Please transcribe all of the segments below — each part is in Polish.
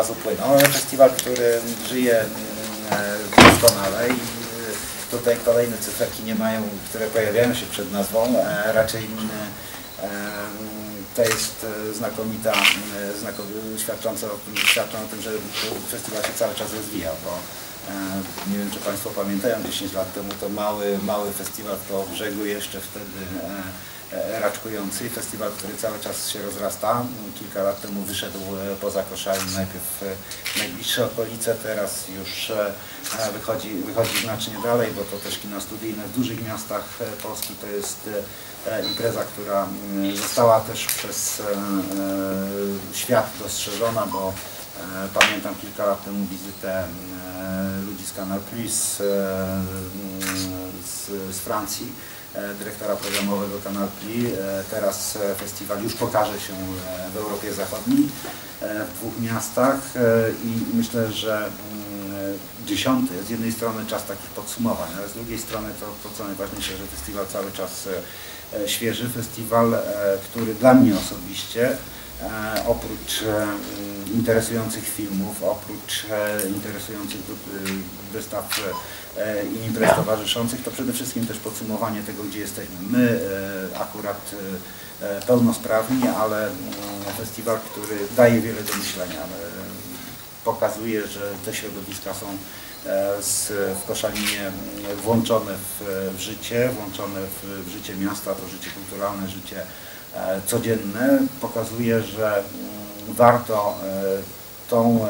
czasu płyną, ale festiwal, który żyje doskonale i tutaj kolejne cyferki nie mają, które pojawiają się przed nazwą, raczej to jest znakomita, świadczą o tym, że festiwal się cały czas rozwijał, bo nie wiem, czy Państwo pamiętają, 10 lat temu to mały festiwal po brzegu, jeszcze wtedy raczkujący, festiwal, który cały czas się rozrasta. Kilka lat temu wyszedł poza Koszalin, najpierw w najbliższe okolice, teraz już wychodzi znacznie dalej, bo to też kino studyjne w dużych miastach Polski to jest impreza, która została też przez świat dostrzeżona, bo pamiętam kilka lat temu wizytę ludzi z Canal Plus z Francji, dyrektora programowego Canal Plus. Teraz festiwal już pokaże się w Europie Zachodniej, w 2 miastach i myślę, że 10. z jednej strony czas takich podsumowań, ale z drugiej strony to co najważniejsze, że festiwal cały czas świeży, festiwal, który dla mnie osobiście oprócz interesujących filmów, oprócz interesujących wystaw i imprez towarzyszących, to przede wszystkim też podsumowanie tego, gdzie jesteśmy. My akurat pełnosprawni, ale festiwal, który daje wiele do myślenia. Pokazuje, że te środowiska są w Koszalinie włączone w życie, włączone w życie miasta, to życie kulturalne, życie codzienne. Pokazuje, że warto tą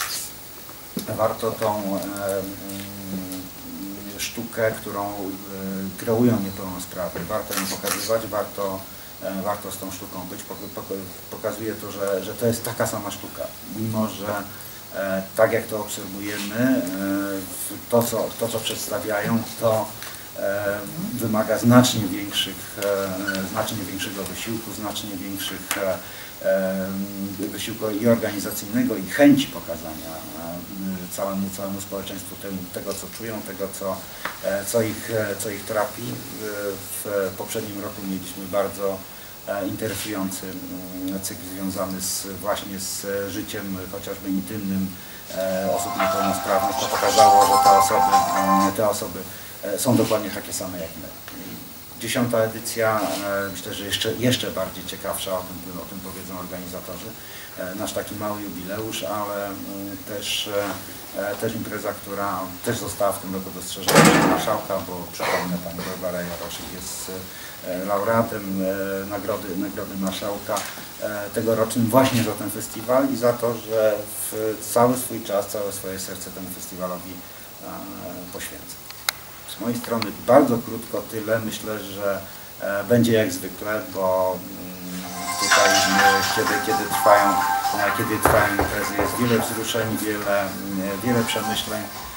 sztukę, którą kreują niepełnosprawni, warto ją pokazywać, warto z tą sztuką być. Pokazuje to, że to jest taka sama sztuka, mimo że tak jak to obserwujemy, to co przedstawiają, to wymaga znacznie większego wysiłku, znacznie większych wysiłku i organizacyjnego, i chęci pokazania całemu społeczeństwu tego, co czują, tego, co ich trapi. W poprzednim roku mieliśmy bardzo interesujący cykl związany właśnie z życiem chociażby intymnym osób niepełnosprawnych. To pokazało, że te osoby są dokładnie takie same jak my. 10. edycja, myślę, że jeszcze bardziej ciekawsza, o tym powiedzą organizatorzy. Nasz taki mały jubileusz, ale też impreza, która też została w tym roku dostrzeżona przez marszałka, bo przypomnę, pani Barbara Jaroszyk jest laureatem nagrody marszałka tegorocznym właśnie za ten festiwal i za to, że cały swój czas, całe swoje serce temu festiwalowi poświęca. Z mojej strony bardzo krótko tyle. Myślę, że będzie jak zwykle, bo tutaj kiedy trwają imprezy, jest wiele wzruszeń, wiele przemyśleń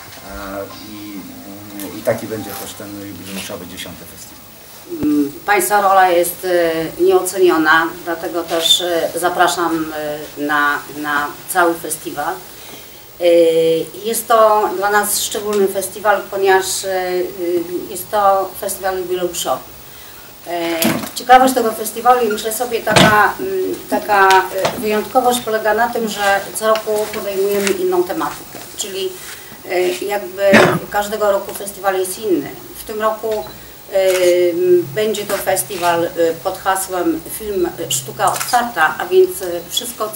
i taki będzie też ten jubileuszowy 10. festiwal. Państwa rola jest nieoceniona, dlatego też zapraszam na cały festiwal. Jest to dla nas szczególny festiwal, ponieważ jest to festiwal jubileuszowy. Ciekawość tego festiwalu i myślę sobie taka wyjątkowość polega na tym, że co roku podejmujemy inną tematykę, czyli jakby każdego roku festiwal jest inny. W tym roku będzie to festiwal pod hasłem Film Sztuka Otwarta, a więc wszystko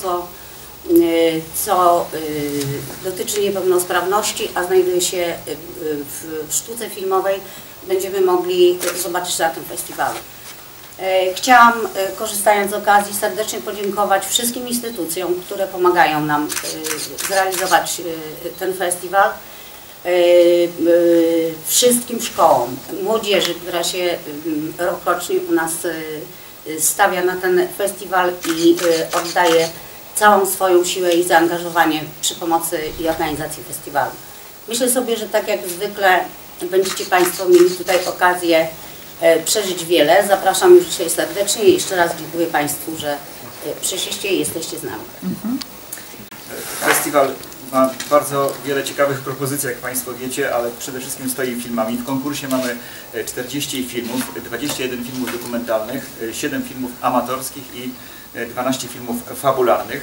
co dotyczy niepełnosprawności, a znajduje się w sztuce filmowej, będziemy mogli zobaczyć na tym festiwalu. Chciałam, korzystając z okazji, serdecznie podziękować wszystkim instytucjom, które pomagają nam zrealizować ten festiwal, wszystkim szkołom, młodzieży, która się rokrocznie u nas stawia na ten festiwal i oddaje całą swoją siłę i zaangażowanie przy pomocy i organizacji festiwalu. Myślę sobie, że tak jak zwykle będziecie Państwo mieli tutaj okazję przeżyć wiele. Zapraszam już dzisiaj serdecznie i jeszcze raz dziękuję Państwu, że przyszliście i jesteście z nami. Festiwal ma bardzo wiele ciekawych propozycji, jak Państwo wiecie, ale przede wszystkim stoi filmami. W konkursie mamy 40 filmów, 21 filmów dokumentalnych, 7 filmów amatorskich i 12 filmów fabularnych.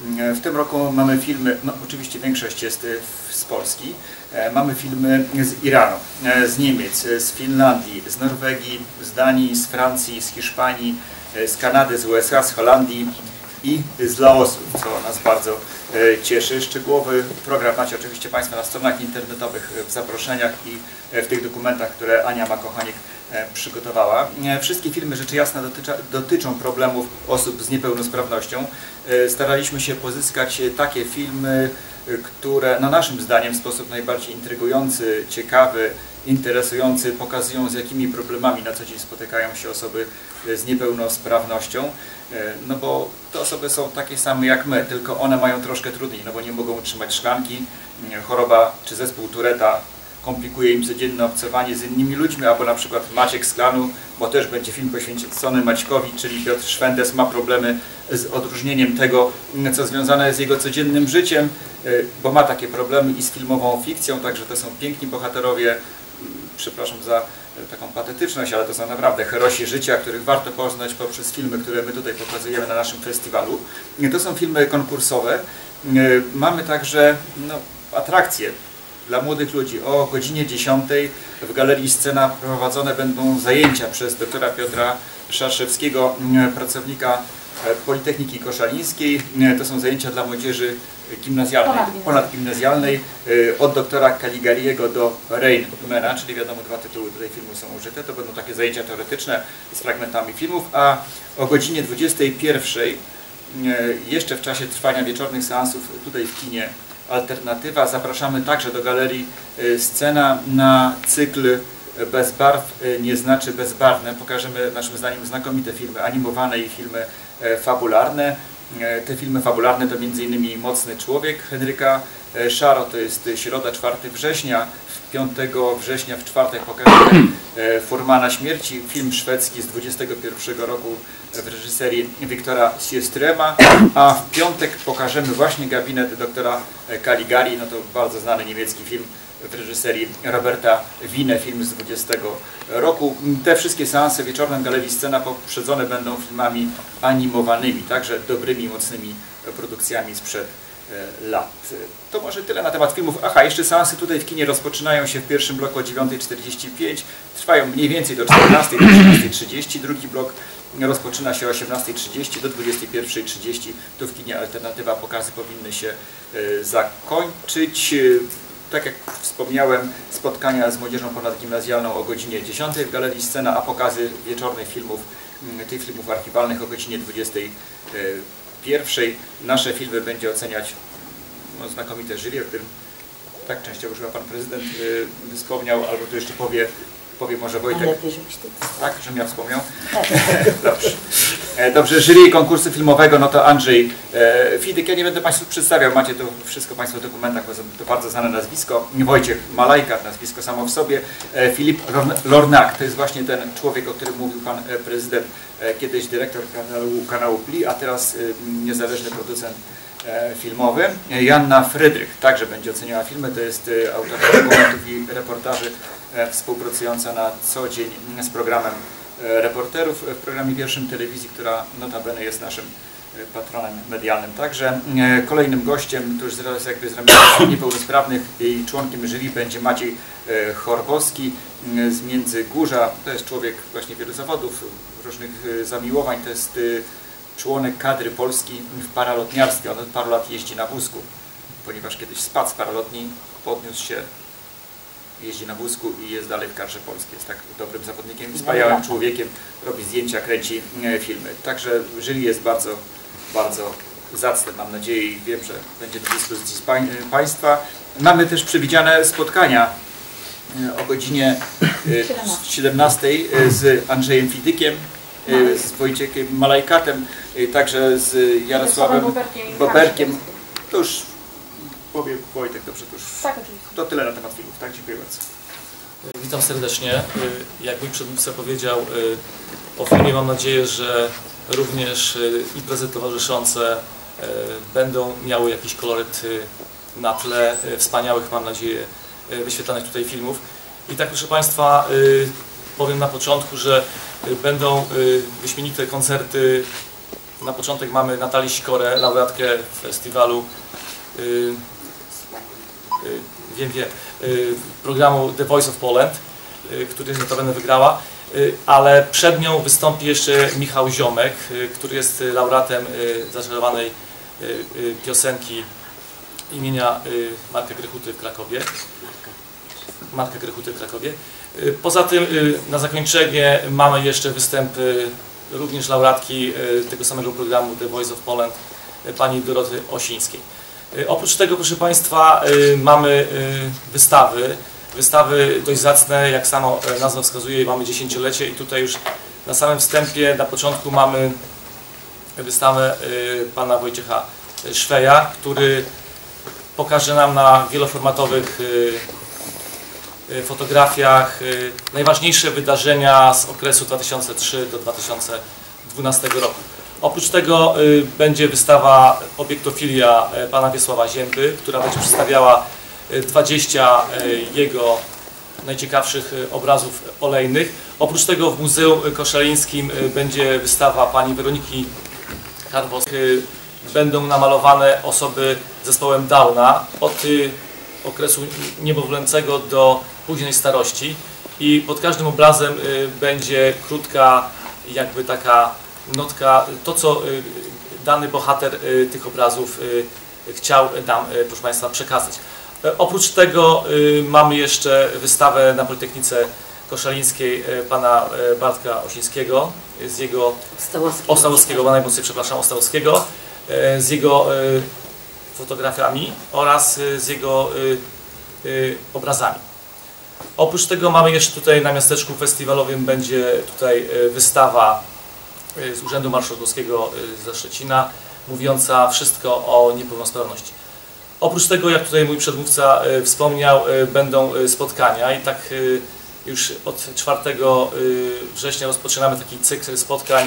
W tym roku mamy filmy, no oczywiście większość jest z Polski, mamy filmy z Iranu, z Niemiec, z Finlandii, z Norwegii, z Danii, z Francji, z Hiszpanii, z Kanady, z USA, z Holandii i z Laosu, co nas bardzo cieszy. Szczegółowy program macie oczywiście Państwo na stronach internetowych, w zaproszeniach i w tych dokumentach, które Ania Makochanik przygotowała. Wszystkie filmy rzecz jasna dotyczą problemów osób z niepełnosprawnością. Staraliśmy się pozyskać takie filmy, które naszym zdaniem w sposób najbardziej intrygujący, ciekawy, interesujący pokazują, z jakimi problemami na co dzień spotykają się osoby z niepełnosprawnością. No bo te osoby są takie same jak my, tylko one mają troszkę trudniej, no bo nie mogą utrzymać szklanki, choroba czy zespół Touretta komplikuje im codzienne obcowanie z innymi ludźmi, albo na przykład Maciek z klanu, bo też będzie film poświęcony Maćkowi, czyli Piotr Szwentes ma problemy z odróżnieniem tego, co związane jest z jego codziennym życiem, bo ma takie problemy i z filmową fikcją, także to są piękni bohaterowie, przepraszam za taką patetyczność, ale to są naprawdę herosi życia, których warto poznać poprzez filmy, które my tutaj pokazujemy na naszym festiwalu. To są filmy konkursowe. Mamy także atrakcje dla młodych ludzi. O godzinie 10 w Galerii Scena prowadzone będą zajęcia przez doktora Piotra Szarszewskiego, pracownika Politechniki Koszalińskiej. To są zajęcia dla młodzieży gimnazjalnej, ponadgimnazjalnej, od doktora Caligariego do Rainmana, czyli wiadomo, dwa tytuły tutaj filmu są użyte. To będą takie zajęcia teoretyczne z fragmentami filmów, a o godzinie 21 jeszcze w czasie trwania wieczornych seansów tutaj w kinie Alternatywa zapraszamy także do Galerii Scena na cykl Bez barw nie znaczy bezbarwne. Pokażemy naszym zdaniem znakomite filmy animowane i filmy fabularne. Te filmy fabularne to m.in. Mocny człowiek Henryka Szaro, to jest środa 4 września. 5 września w czwartek pokażemy Furmana śmierci, film szwedzki z 1921 roku w reżyserii Wiktora Siestrema, a w piątek pokażemy właśnie Gabinet doktora Caligari, no to bardzo znany niemiecki film w reżyserii Roberta Wine, film z 20 roku. Te wszystkie seanse wieczorne w Galerii Scena poprzedzone będą filmami animowanymi, także dobrymi, mocnymi produkcjami sprzed lat. To może tyle na temat filmów. Aha, jeszcze seansy tutaj w kinie rozpoczynają się w pierwszym bloku o 9:45, trwają mniej więcej do 14, do 18:30. Drugi blok rozpoczyna się o 18:30 do 21:30. Tu w kinie Alternatywa pokazy powinny się zakończyć. Tak jak wspomniałem, spotkania z młodzieżą ponadgimnazjalną o godzinie 10 w Galerii Scena, a pokazy wieczornych filmów, tych filmów archiwalnych o godzinie 21. Nasze filmy będzie oceniać znakomite jury, o którym tak częściowo chyba Pan Prezydent wspomniał, albo tu jeszcze powie może Wojtek. Lepiej, żebyś ty... Tak, żebym ja wspomniał? Dobrze. Dobrze, jury konkursu filmowego, no to Andrzej Fidyk. Ja nie będę Państwu przedstawiał, macie to wszystko Państwo w dokumentach, bo to bardzo znane nazwisko. Wojciech Malajka, nazwisko samo w sobie. Filip Lornak, to jest właśnie ten człowiek, o którym mówił Pan Prezydent, kiedyś dyrektor kanału Pli, a teraz niezależny producent filmowy. Joanna Frydrych także będzie oceniała filmy, to jest autorka dokumentów i reportaży, współpracująca na co dzień z programem reporterów w programie pierwszym telewizji, która notabene jest naszym patronem medialnym. Także kolejnym gościem, to już zaraz jakby z ramienia niepełnosprawnych i członkiem jury będzie Maciej Chorbowski z Międzygórza. To jest człowiek właśnie wielu zawodów, różnych zamiłowań, to jest członek kadry Polski w paralotniarstwie. On od paru lat jeździ na wózku, ponieważ kiedyś spadł z paralotni, podniósł się, jeździ na wózku i jest dalej w kadrze polskiej. Jest tak dobrym zawodnikiem, wspaniałym człowiekiem, robi zdjęcia, kręci filmy. Także jury jest bardzo, bardzo zacne, mam nadzieję, i wiem, że będzie do dyspozycji Państwa. Mamy też przewidziane spotkania o godzinie 17 z Andrzejem Fidykiem, z Wojciechem Malajkatem, także z Jarosławem Boberkiem. To już powie Wojtek, dobrze, to już tak, oczywiście. To tyle na temat filmów. Tak, dziękuję bardzo. Witam serdecznie. Jak mój przedmówca powiedział, o filmie mam nadzieję, że również imprezy towarzyszące będą miały jakiś koloryt na tle wspaniałych, mam nadzieję, wyświetlanych tutaj filmów. I tak, proszę Państwa, powiem na początku, że będą wyśmienite koncerty Na początek mamy Natalię Sikorę, laureatkę festiwalu programu The Voice of Poland, który notabene wygrała, ale przed nią wystąpi jeszcze Michał Ziomek, który jest laureatem zaczarowanej piosenki imienia Marka Grechuty w Krakowie. Marka Grechuty w Krakowie. Poza tym na zakończenie mamy jeszcze występ również laureatki tego samego programu The Voice of Poland, pani Doroty Osińskiej. Oprócz tego, proszę Państwa, mamy wystawy dość zacne, jak sama nazwa wskazuje, mamy dziesięciolecie i tutaj już na samym wstępie, na początku mamy wystawę pana Wojciecha Szweja, który pokaże nam na wieloformatowych fotografiach najważniejsze wydarzenia z okresu 2003 do 2012 roku. Oprócz tego będzie wystawa Obiektofilia pana Wiesława Zięby, która będzie przedstawiała 20 jego najciekawszych obrazów olejnych. Oprócz tego w Muzeum Koszalińskim będzie wystawa pani Weroniki Karwowskiej. Będą namalowane osoby z zespołem Downa od okresu niemowlęcego do późnej starości i pod każdym obrazem będzie krótka jakby taka notka, to co dany bohater tych obrazów chciał nam, proszę Państwa, przekazać. Oprócz tego mamy jeszcze wystawę na Politechnice Koszalińskiej pana Bartka Osińskiego, z jego Ostałowskiego, najmocniej przepraszam, Ostałowskiego, z jego fotografiami oraz z jego obrazami. Oprócz tego mamy jeszcze tutaj na miasteczku festiwalowym będzie tutaj wystawa z Urzędu Marszałkowskiego ze Szczecina, mówiąca wszystko o niepełnosprawności. Oprócz tego, jak tutaj mój przedmówca wspomniał, będą spotkania i tak już od 4 września rozpoczynamy taki cykl spotkań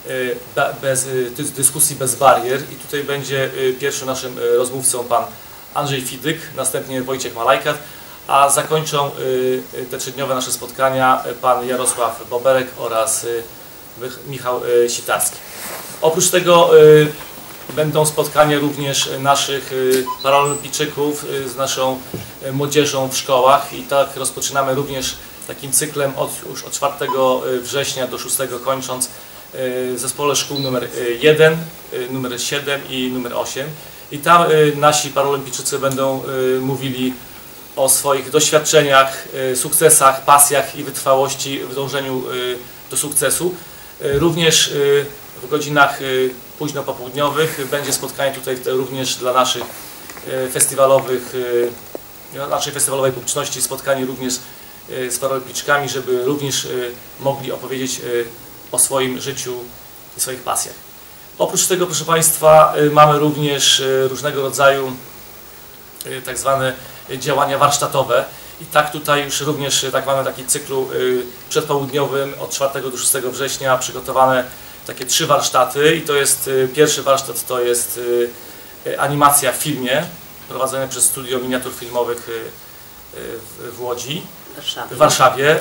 bez dyskusji bez barier i tutaj będzie pierwszym naszym rozmówcą pan Andrzej Fidyk, następnie Wojciech Malajkat, a zakończą te 3-dniowe nasze spotkania pan Jarosław Boberek oraz Michał Sitarski. Oprócz tego będą spotkania również naszych paraolimpijczyków z naszą młodzieżą w szkołach i tak rozpoczynamy również takim cyklem już od 4 września do 6 kończąc w zespole szkół numer 1, numer 7 i numer 8 i tam nasi paraolimpijczycy będą mówili o swoich doświadczeniach, sukcesach, pasjach i wytrwałości w dążeniu do sukcesu. Również w godzinach późno popołudniowych będzie spotkanie tutaj również dla naszych naszej festiwalowej publiczności, spotkanie również z paraolimpijczykami, żeby również mogli opowiedzieć o swoim życiu i swoich pasjach. Oprócz tego, proszę Państwa, mamy również różnego rodzaju tak zwane działania warsztatowe i tak tutaj już również mamy taki cyklu przedpołudniowym od 4 do 6 września przygotowane takie 3 warsztaty i to jest pierwszy warsztat, to jest animacja w filmie prowadzone przez Studio Miniatur Filmowych w Łodzi, w Warszawie.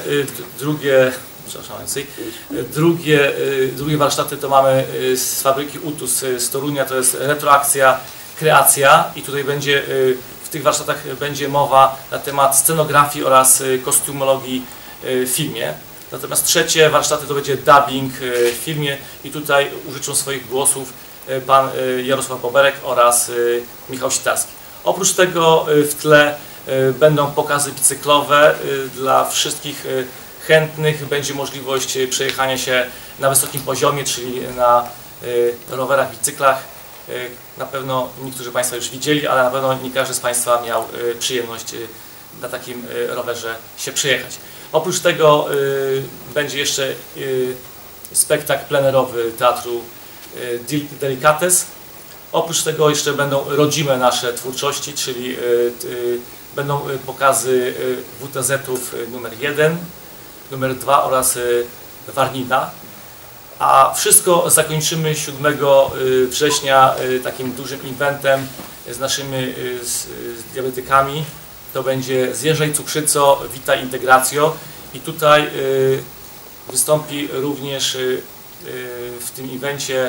Drugie warsztaty to mamy z fabryki UTUS z Torunia, to jest retroakcja, kreacja i tutaj będzie w tych warsztatach będzie mowa na temat scenografii oraz kostiumologii w filmie. Natomiast trzecie warsztaty to będzie dubbing w filmie i tutaj użyczą swoich głosów pan Jarosław Boberek oraz Michał Sitarski. Oprócz tego w tle będą pokazy bicyklowe dla wszystkich chętnych. Będzie możliwość przejechania się na wysokim poziomie, czyli na rowerach, bicyklach. Na pewno niektórzy Państwa już widzieli, ale na pewno nie każdy z Państwa miał przyjemność na takim rowerze się przejechać. Oprócz tego będzie jeszcze spektakl plenerowy Teatru Delicates. Oprócz tego jeszcze będą rodzime nasze twórczości, czyli będą pokazy WTZ-ów numer 1, numer 2 oraz Warnina. A wszystko zakończymy 7 września takim dużym eventem z naszymi diabetykami. To będzie Zjeżdżaj cukrzyco, witaj integracjo i tutaj wystąpi również w tym evencie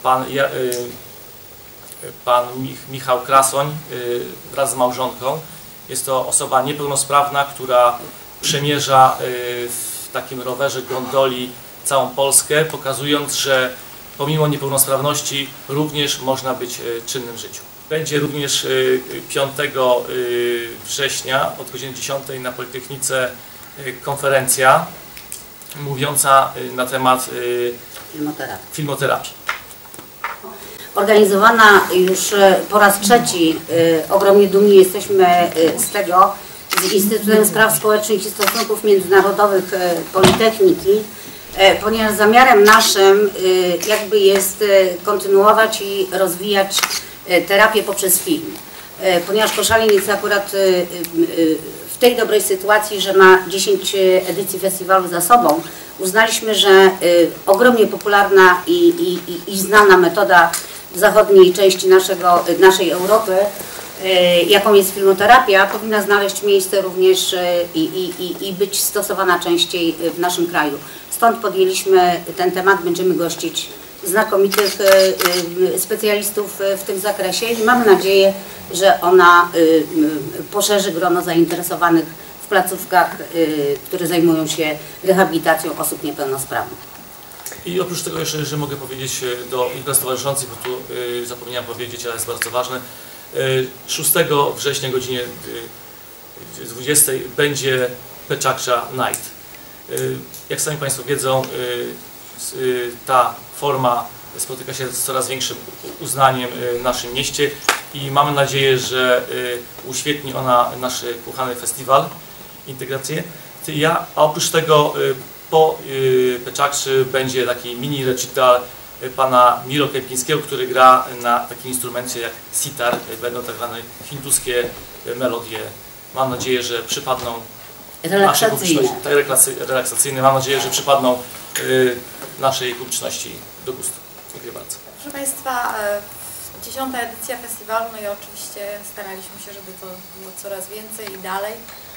pan Michał Krasoń wraz z małżonką. Jest to osoba niepełnosprawna, która przemierza w takim rowerze gondoli całą Polskę, pokazując, że pomimo niepełnosprawności również można być czynnym w życiu. Będzie również 5 września od godziny 10 na Politechnice konferencja mówiąca na temat filmoterapii. Organizowana już po raz trzeci, ogromnie dumni jesteśmy z tego, z Instytutem Spraw Społecznych i Stosunków Międzynarodowych Politechniki, ponieważ zamiarem naszym jakby jest kontynuować i rozwijać terapię poprzez film. Ponieważ Koszalin jest akurat w tej dobrej sytuacji, że ma 10 edycji festiwalu za sobą, uznaliśmy, że ogromnie popularna i znana metoda w zachodniej części naszej Europy, jaką jest filmoterapia, powinna znaleźć miejsce również i być stosowana częściej w naszym kraju. Stąd podjęliśmy ten temat, będziemy gościć znakomitych specjalistów w tym zakresie i mamy nadzieję, że ona poszerzy grono zainteresowanych w placówkach, które zajmują się rehabilitacją osób niepełnosprawnych. I oprócz tego jeszcze, że mogę powiedzieć do imprez towarzyszących, bo tu zapomniałem powiedzieć, ale jest bardzo ważne, 6 września o godzinie 20 będzie Peczakcza Night. Jak sami Państwo wiedzą, ta forma spotyka się z coraz większym uznaniem w naszym mieście i mamy nadzieję, że uświetni ona nasz kochany festiwal, integrację. A oprócz tego po Peczakczy będzie taki mini recital pana Miro Kępińskiego, który gra na takim instrumencie jak sitar. Będą tak zwane hinduskie melodie. Mam nadzieję, że przypadną naszej publiczności, relaksacyjne. Mam nadzieję, że przypadną naszej publiczności do gustu. Dziękuję bardzo. Proszę Państwa, 10. edycja festiwalu, no i oczywiście staraliśmy się, żeby to było coraz więcej i dalej.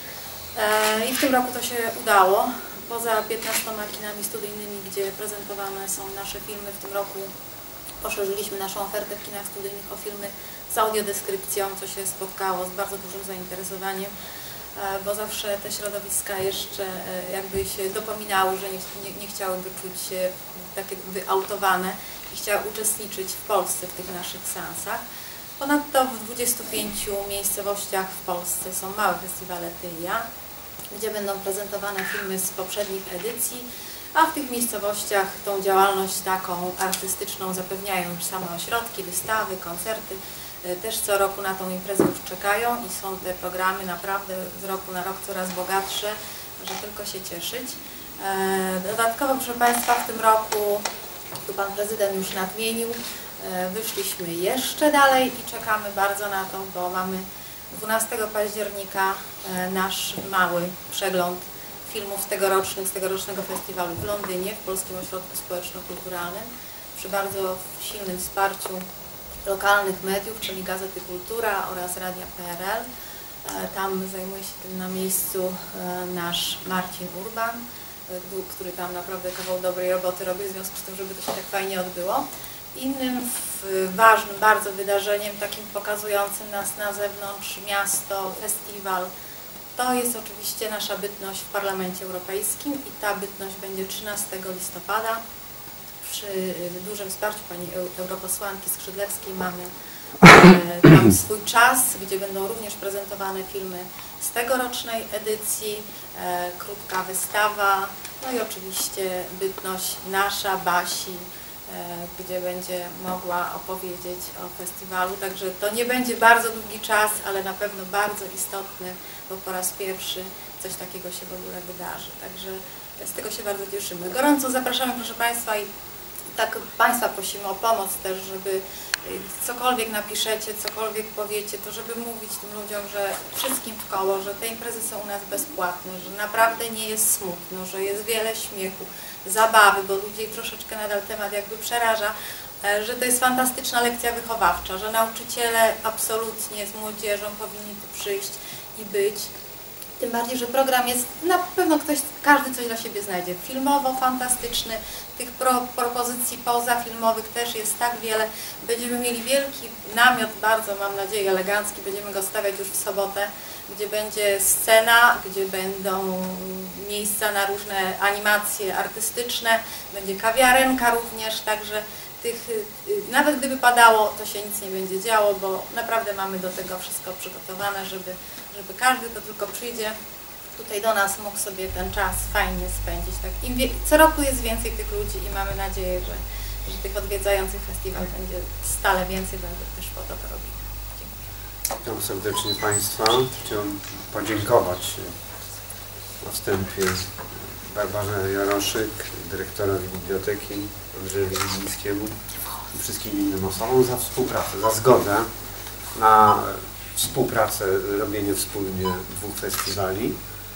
I w tym roku to się udało. Poza 15 kinami studyjnymi, gdzie prezentowane są nasze filmy, w tym roku poszerzyliśmy naszą ofertę w kinach studyjnych o filmy z audiodeskrypcją, co się spotkało z bardzo dużym zainteresowaniem, bo zawsze te środowiska jeszcze jakby się dopominały, że nie chciałyby czuć się takie wyautowane i chciały uczestniczyć w Polsce w tych naszych seansach. Ponadto w 25 miejscowościach w Polsce są małe festiwale Ty i ja, gdzie będą prezentowane filmy z poprzednich edycji, a w tych miejscowościach tą działalność taką artystyczną zapewniają już same ośrodki, wystawy, koncerty. Też co roku na tą imprezę już czekają i są te programy naprawdę z roku na rok coraz bogatsze, że tylko się cieszyć. Dodatkowo, proszę Państwa, w tym roku, tu Pan Prezydent już nadmienił, wyszliśmy jeszcze dalej i czekamy bardzo na to, bo mamy 12 października nasz mały przegląd filmów z tegorocznego festiwalu w Londynie, w Polskim Ośrodku Społeczno-Kulturalnym, przy bardzo silnym wsparciu lokalnych mediów, czyli Gazety Kultura oraz Radia PRL. Tam zajmuje się tym na miejscu nasz Marcin Urban, który tam naprawdę kawał dobrej roboty robi, w związku z tym, żeby to się tak fajnie odbyło. Innym ważnym bardzo wydarzeniem, takim pokazującym nas na zewnątrz miasto, festiwal, to jest oczywiście nasza bytność w Parlamencie Europejskim i ta bytność będzie 13 listopada. Przy dużym wsparciu pani europosłanki Skrzydlewskiej mamy tam swój czas, gdzie będą również prezentowane filmy z tegorocznej edycji, krótka wystawa, no i oczywiście bytność nasza, Basi, gdzie będzie mogła opowiedzieć o festiwalu. Także to nie będzie bardzo długi czas, ale na pewno bardzo istotny, bo po raz pierwszy coś takiego się w ogóle wydarzy. Także z tego się bardzo cieszymy. Gorąco zapraszamy, proszę Państwa, i tak Państwa prosimy o pomoc też, żeby cokolwiek napiszecie, cokolwiek powiecie, to żeby mówić tym ludziom, że wszystkim w koło, że te imprezy są u nas bezpłatne, że naprawdę nie jest smutno, że jest wiele śmiechu, zabawy, bo ludzi troszeczkę nadal temat jakby przeraża, że to jest fantastyczna lekcja wychowawcza, że nauczyciele absolutnie z młodzieżą powinni tu przyjść i być. Tym bardziej, że program jest, na pewno każdy coś dla siebie znajdzie. Filmowo fantastyczny, tych propozycji pozafilmowych też jest tak wiele. Będziemy mieli wielki namiot, bardzo mam nadzieję elegancki, będziemy go stawiać już w sobotę, gdzie będzie scena, gdzie będą miejsca na różne animacje artystyczne, będzie kawiarenka również, także nawet gdyby padało, to się nic nie będzie działo, bo naprawdę mamy do tego wszystko przygotowane, żeby każdy, kto tylko przyjdzie tutaj do nas, mógł sobie ten czas fajnie spędzić. Tak, co roku jest więcej tych ludzi i mamy nadzieję, że tych odwiedzających festiwal będzie stale więcej, będę też po to robili. Witam serdecznie Państwa. Chciałem podziękować na wstępie Barbarze Jaroszyk, dyrektorowi biblioteki, Andrzejowi Widzińskiemu i wszystkim innym osobom za współpracę, za zgodę na współpracę, robienie wspólnie 2 festiwali.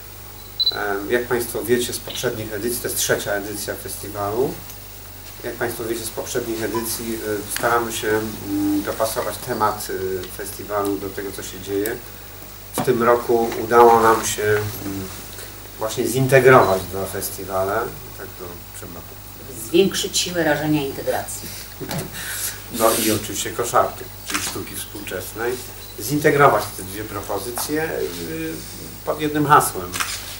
Jak Państwo wiecie z poprzednich edycji, to jest 3. edycja festiwalu. Jak Państwo wiecie z poprzednich edycji, staramy się dopasować temat festiwalu do tego, co się dzieje. W tym roku udało nam się właśnie zintegrować 2 festiwale. Tak to trzeba powiedzieć. Zwiększyć siłę rażenia integracji. No i oczywiście koszarki, czyli sztuki współczesnej. Zintegrować te 2 propozycje pod jednym hasłem.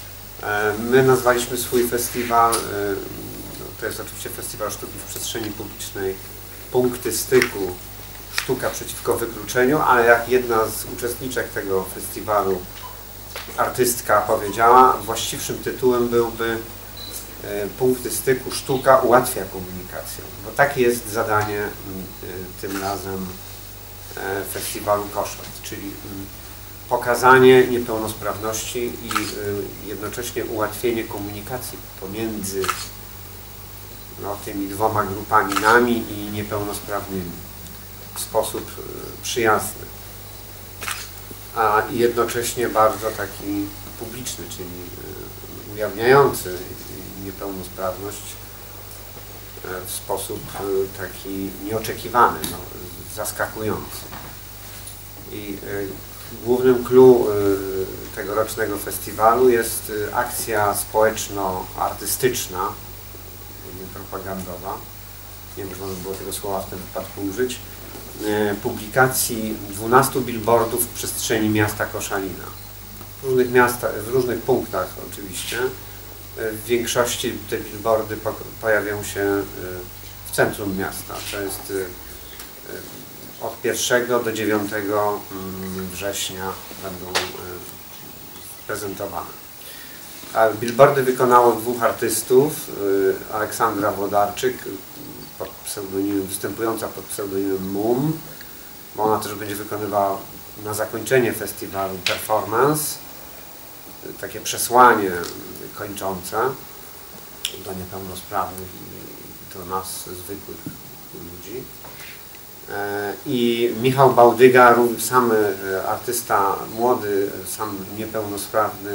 My nazwaliśmy swój festiwal, to jest oczywiście Festiwal Sztuki w Przestrzeni Publicznej, Punkty Styku, Sztuka przeciwko wykluczeniu, ale jak jedna z uczestniczek tego festiwalu, artystka, powiedziała, właściwszym tytułem byłby Punkty Styku, Sztuka ułatwia komunikację, bo takie jest zadanie tym razem festiwalu Koszart, czyli pokazanie niepełnosprawności i jednocześnie ułatwienie komunikacji pomiędzy tymi 2 grupami, nami i niepełnosprawnymi w sposób przyjazny, a jednocześnie bardzo taki publiczny, czyli ujawniający niepełnosprawność w sposób taki nieoczekiwany, zaskakujący. I głównym clou tegorocznego festiwalu jest akcja społeczno-artystyczna, nie propagandowa, nie można by było tego słowa w tym wypadku użyć, publikacji 12 billboardów w przestrzeni miasta Koszalina. W różnych punktach oczywiście. W większości te billboardy pojawią się w centrum miasta. To jest od 1 do 9 września będą prezentowane. A billboardy wykonało 2 artystów, Aleksandra Włodarczyk, występująca pod pseudonimem Mum, bo ona też będzie wykonywała na zakończenie festiwalu performance, takie przesłanie kończące do niepełnosprawnych i do nas, zwykłych ludzi. I Michał Bałdyga, sam artysta młody, sam niepełnosprawny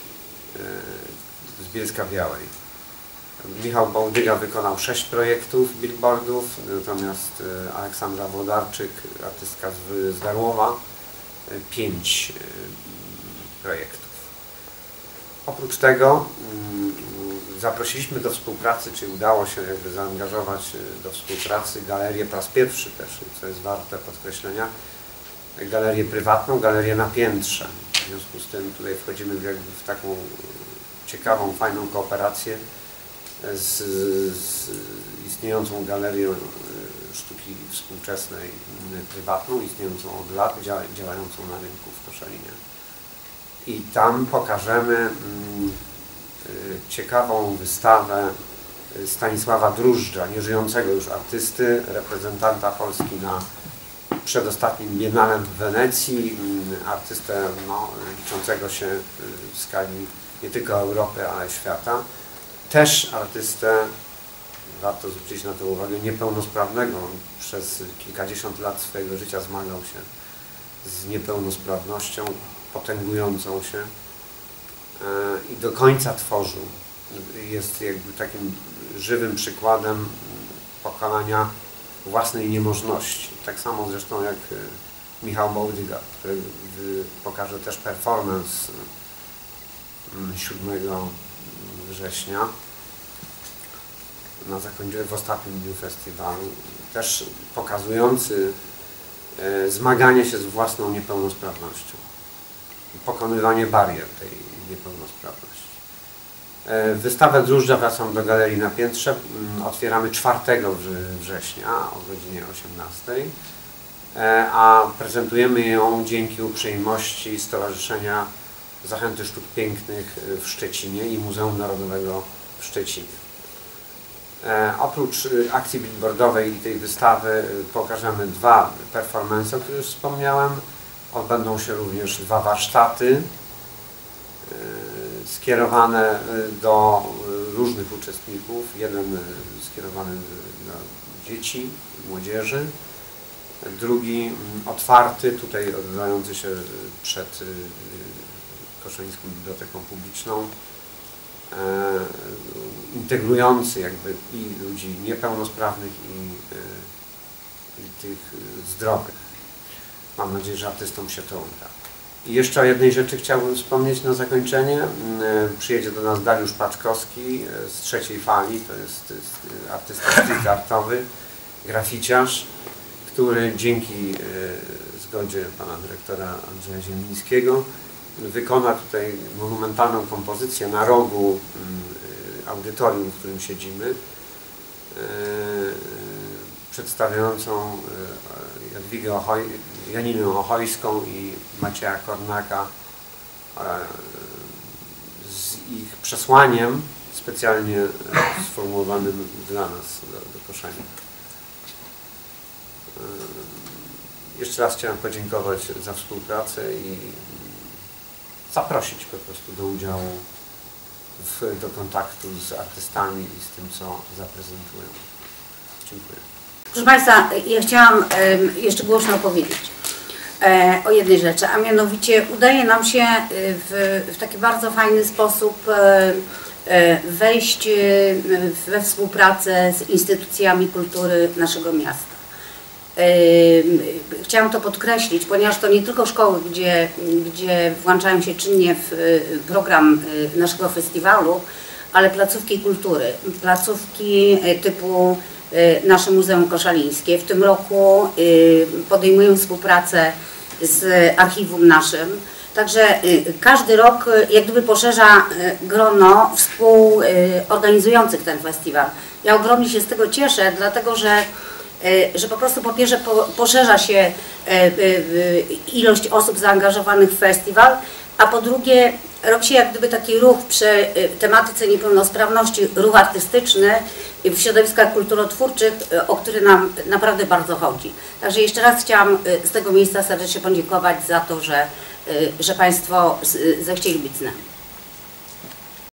z Bielska Białej. Michał Bałdyga wykonał 6 projektów billboardów, natomiast Aleksandra Włodarczyk, artystka z Darłowa, 5 projektów. Oprócz tego zaprosiliśmy do współpracy, czy udało się jakby zaangażować do współpracy galerię po raz pierwszy też, co jest warte podkreślenia, galerię prywatną, galerię na piętrze. W związku z tym tutaj wchodzimy w taką ciekawą, fajną kooperację z istniejącą galerią sztuki współczesnej prywatną, istniejącą od lat, działającą na rynku w Koszalinie. I tam pokażemy ciekawą wystawę Stanisława Drużdża, nieżyjącego już artysty, reprezentanta Polski na przedostatnim Biennale w Wenecji, artystę liczącego się w skali nie tylko Europy, ale świata. Też artystę, warto zwrócić na to uwagę, niepełnosprawnego. Przez kilkadziesiąt lat swojego życia zmagał się z niepełnosprawnością, potęgującą się i do końca tworzył. Jest jakby takim żywym przykładem pokonania własnej niemożności. Tak samo zresztą jak Michał Bałdyga, który pokaże też performance 7 września, w ostatnim dniu festiwalu, też pokazujący zmaganie się z własną niepełnosprawnością, pokonywanie barier tej niepełnosprawności. Wystawę Drożdża, wracam do galerii na piętrze, otwieramy 4 września o godzinie 18, a prezentujemy ją dzięki uprzejmości Stowarzyszenia Zachęty Sztuk Pięknych w Szczecinie i Muzeum Narodowego w Szczecinie. Oprócz akcji billboardowej i tej wystawy pokażemy 2 performance, o których już wspomniałem. Odbędą się również 2 warsztaty skierowane do różnych uczestników. Jeden skierowany do dzieci, młodzieży, drugi otwarty, tutaj odbywający się przed Koszalińską Biblioteką Publiczną, integrujący jakby i ludzi niepełnosprawnych i tych zdrowych. Mam nadzieję, że artystom się to uda. I jeszcze o jednej rzeczy chciałbym wspomnieć na zakończenie. Przyjedzie do nas Dariusz Paczkowski z Trzeciej Fali, to jest artysta street artowy, graficiarz, który dzięki zgodzie pana dyrektora Andrzeja Ziemińskiego wykona tutaj monumentalną kompozycję na rogu audytorium, w którym siedzimy, przedstawiającą Janinę Ochojską i Macieja Kornaka z ich przesłaniem specjalnie sformułowanym dla nas, do Koszalina. Jeszcze raz chciałem podziękować za współpracę i zaprosić po prostu do udziału, do kontaktu z artystami i z tym, co zaprezentują. Dziękuję. Proszę Państwa, ja chciałam jeszcze głośno powiedzieć o jednej rzeczy, a mianowicie udaje nam się w taki bardzo fajny sposób wejść we współpracę z instytucjami kultury naszego miasta. Chciałam to podkreślić, ponieważ to nie tylko szkoły, gdzie włączają się czynnie w program naszego festiwalu, ale placówki kultury, placówki typu nasze Muzeum Koszalińskie. W tym roku podejmują współpracę z archiwum naszym. Także każdy rok jak gdyby poszerza grono współorganizujących ten festiwal. Ja ogromnie się z tego cieszę, dlatego że po prostu po pierwsze poszerza się ilość osób zaangażowanych w festiwal, a po drugie robi się jak gdyby taki ruch przy tematyce niepełnosprawności, ruch artystyczny w środowiskach kulturotwórczych, o który nam naprawdę bardzo chodzi. Także jeszcze raz chciałam z tego miejsca serdecznie podziękować za to, że Państwo zechcieli być z nami.